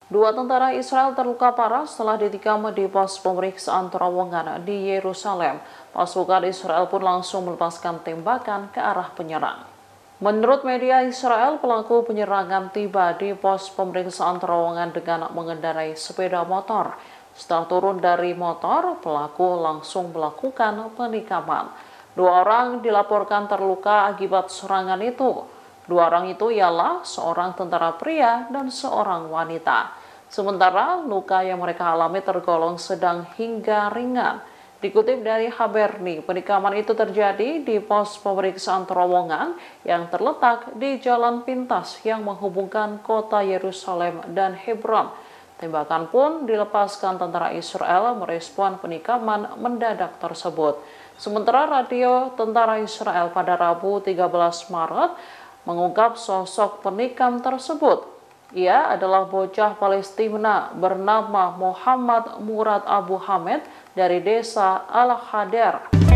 Dua tentara Israel terluka parah setelah ditikam di pos pemeriksaan terowongan di Yerusalem. Pasukan Israel pun langsung melepaskan tembakan ke arah penyerang. Menurut media Israel, pelaku penyerangan tiba di pos pemeriksaan terowongan dengan mengendarai sepeda motor. Setelah turun dari motor, pelaku langsung melakukan penikaman. Dua orang dilaporkan terluka akibat serangan itu. Dua orang itu ialah seorang tentara pria dan seorang wanita. Sementara luka yang mereka alami tergolong sedang hingga ringan. Dikutip dari Haberni, penikaman itu terjadi di pos pemeriksaan terowongan yang terletak di jalan pintas yang menghubungkan kota Yerusalem dan Hebron. Tembakan pun dilepaskan tentara Israel merespon penikaman mendadak tersebut. Sementara radio tentara Israel pada Rabu 13 Maret mengungkap sosok penikam tersebut. Ia adalah bocah Palestina bernama Muhammad Murad Abu Hamed dari desa Al-Hadar.